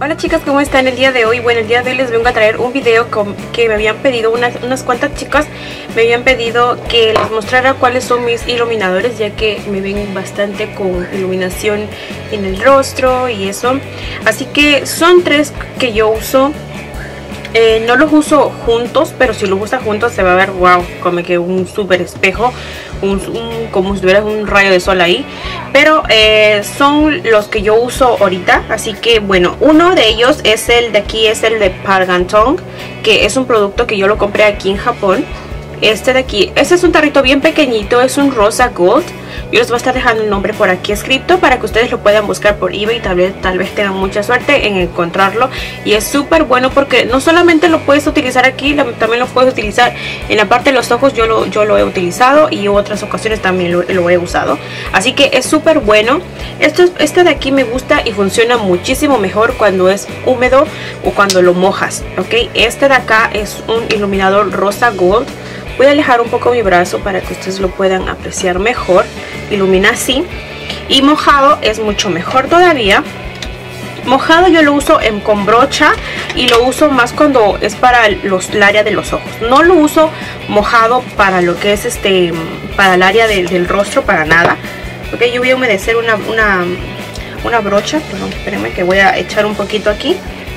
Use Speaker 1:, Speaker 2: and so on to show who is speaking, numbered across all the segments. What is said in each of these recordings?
Speaker 1: Hola chicas, ¿cómo están el día de hoy? Bueno, el día de hoy les vengo a traer un video que me habían pedido, unas cuantas chicas me habían pedido que les mostrara cuáles son mis iluminadores, ya que me ven bastante con iluminación en el rostro y eso. Así que son tres que yo uso. No los uso juntos, pero si los usa juntos se va a ver wow, como que un súper espejo, como si tuviera un rayo de sol ahí. Pero son los que yo uso ahorita. Así que bueno, uno de ellos es el de aquí, es el de Pargantong, que es un producto que yo lo compré aquí en Japón. Este de aquí, este es un tarrito bien pequeñito, es un rosa gold. Yo les voy a estar dejando el nombre por aquí escrito para que ustedes lo puedan buscar por eBay y tal vez tengan mucha suerte en encontrarlo. Y es súper bueno porque no solamente lo puedes utilizar aquí, también lo puedes utilizar en la parte de los ojos. Yo lo he utilizado y en otras ocasiones también lo he usado. Así que es súper bueno. Este de aquí me gusta y funciona muchísimo mejor cuando es húmedo o cuando lo mojas, ¿ok? Este de acá es un iluminador rosa gold. Voy a alejar un poco mi brazo para que ustedes lo puedan apreciar mejor. Ilumina así. Y mojado es mucho mejor todavía. Mojado yo lo uso con brocha y lo uso más cuando es para el área de los ojos. No lo uso mojado para lo que es para el área del rostro, para nada. Ok, yo voy a humedecer una brocha. Perdón, espérenme que voy a echar un poquito aquí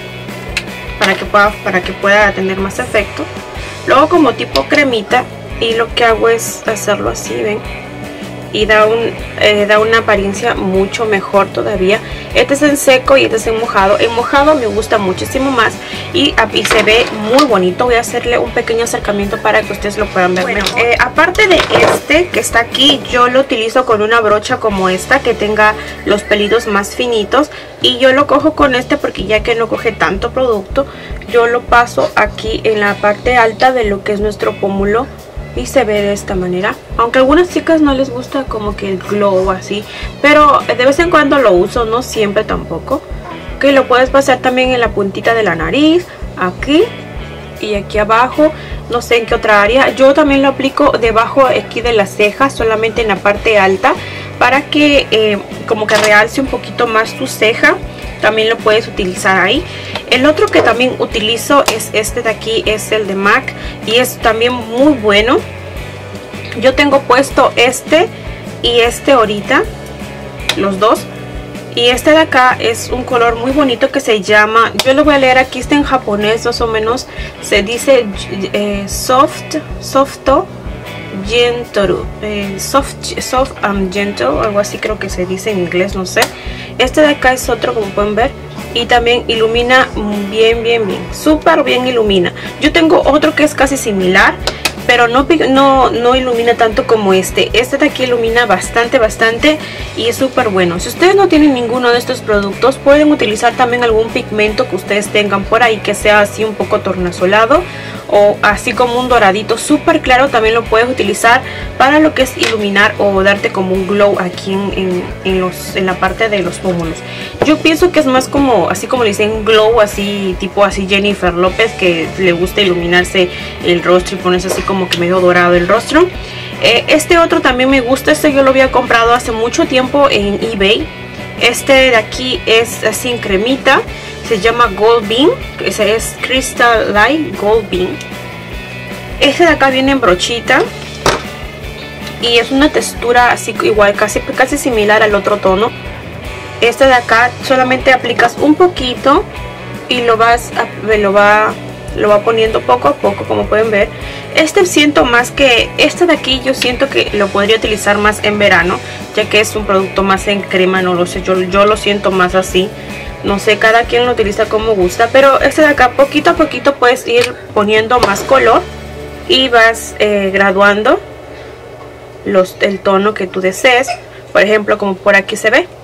Speaker 1: para que pueda tener más efecto. Luego como tipo cremita, y lo que hago es hacerlo así, ven, y da una apariencia mucho mejor todavía. Este es en seco y este es en mojado. En mojado me gusta muchísimo más y se ve muy bonito. Voy a hacerle un pequeño acercamiento para que ustedes lo puedan ver mejor. Aparte de este que está aquí, yo lo utilizo con una brocha como esta que tenga los pelitos más finitos, y yo lo cojo con este porque ya que no coge tanto producto, yo lo paso aquí en la parte alta de lo que es nuestro pómulo. Y se ve de esta manera. Aunque a algunas chicas no les gusta como que el glow así, pero de vez en cuando lo uso, no siempre tampoco. Que lo puedes pasar también en la puntita de la nariz, aquí y aquí abajo. No sé en qué otra área. Yo también lo aplico debajo aquí de las cejas, solamente en la parte alta, para que como que realce un poquito más tu ceja. También lo puedes utilizar ahí. El otro que también utilizo es este de aquí, es el de MAC, y es también muy bueno. Yo tengo puesto este y este ahorita, los dos. Y este de acá es un color muy bonito que se llama, yo lo voy a leer aquí, está en japonés más o menos, se dice Softo Gentle, soft and gentle, algo así creo que se dice en inglés, no sé. Este de acá es otro, como pueden ver, y también ilumina bien, súper bien ilumina. Yo tengo otro que es casi similar, pero no ilumina tanto como este. Este de aquí ilumina bastante y es súper bueno. Si ustedes no tienen ninguno de estos productos, pueden utilizar también algún pigmento que ustedes tengan por ahí que sea así un poco tornasolado o así como un doradito súper claro. También lo puedes utilizar para lo que es iluminar o darte como un glow aquí en la parte de los pómulos. Yo pienso que es más como así como le dicen glow, así tipo así Jennifer López, que le gusta iluminarse el rostro y ponerse así como que medio dorado el rostro. Este otro también me gusta. Este yo lo había comprado hace mucho tiempo en eBay. Este de aquí es así en cremita, se llama Gold Bean, ese es Crystal Light Gold Bean. Este de acá viene en brochita y es una textura así igual, casi similar al otro tono. Este de acá solamente aplicas un poquito y lo va poniendo poco a poco, como pueden ver. Este siento más que este de aquí, yo siento que lo podría utilizar más en verano, ya que es un producto más en crema, no lo sé, yo lo siento más así. No sé, cada quien lo utiliza como gusta, pero este de acá poquito a poquito puedes ir poniendo más color y vas graduando el tono que tú desees. Por ejemplo, como por aquí se ve.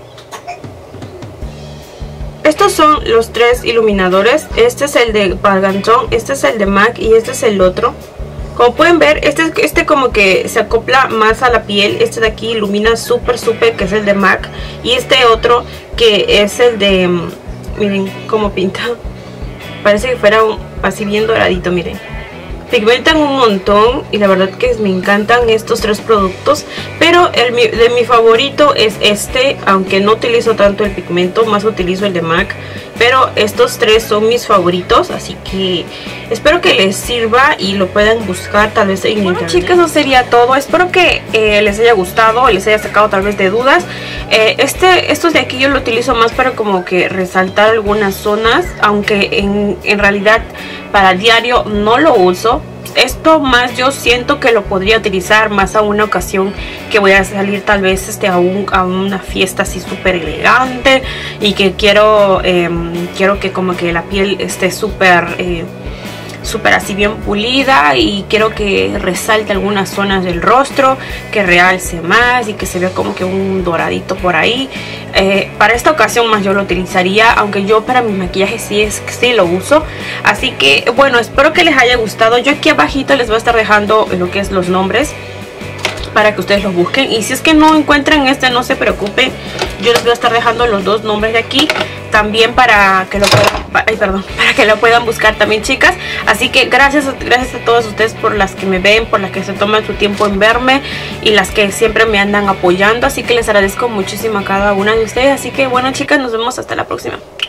Speaker 1: Estos son los tres iluminadores. Este es el de Pargantong, este es el de MAC y este es el otro. Como pueden ver, este como que se acopla más a la piel. Este de aquí ilumina súper, que es el de MAC. Y este otro que es el de... miren cómo pinta. Parece que fuera así bien doradito, miren. Pigmentan un montón y la verdad que me encantan estos tres productos. Pero de mi favorito es este, aunque no utilizo tanto el pigmento, más utilizo el de MAC. pero estos tres son mis favoritos, así que espero que les sirva y lo puedan buscar tal vez en internet. Chicas, eso sería todo. Espero que les haya gustado, les haya sacado tal vez de dudas. Estos de aquí yo lo utilizo más para como que resaltar algunas zonas, aunque en realidad para diario no lo uso. Esto más yo siento que lo podría utilizar más a una ocasión que voy a salir tal vez a una fiesta así súper elegante y que quiero que como que la piel esté súper así bien pulida, y quiero que resalte algunas zonas del rostro, que realce más y que se vea como que un doradito por ahí. Para esta ocasión más yo lo utilizaría, aunque yo para mi maquillaje sí lo uso. Así que bueno, espero que les haya gustado. Yo aquí abajito les voy a estar dejando lo que es los nombres para que ustedes los busquen, y si es que no encuentran no se preocupen, yo les voy a estar dejando los dos nombres de aquí también para que lo puedan buscar también, chicas. Así que gracias a todos ustedes por las que me ven, por las que se toman su tiempo en verme y las que siempre me andan apoyando, así que les agradezco muchísimo a cada una de ustedes. Así que bueno, chicas, nos vemos hasta la próxima.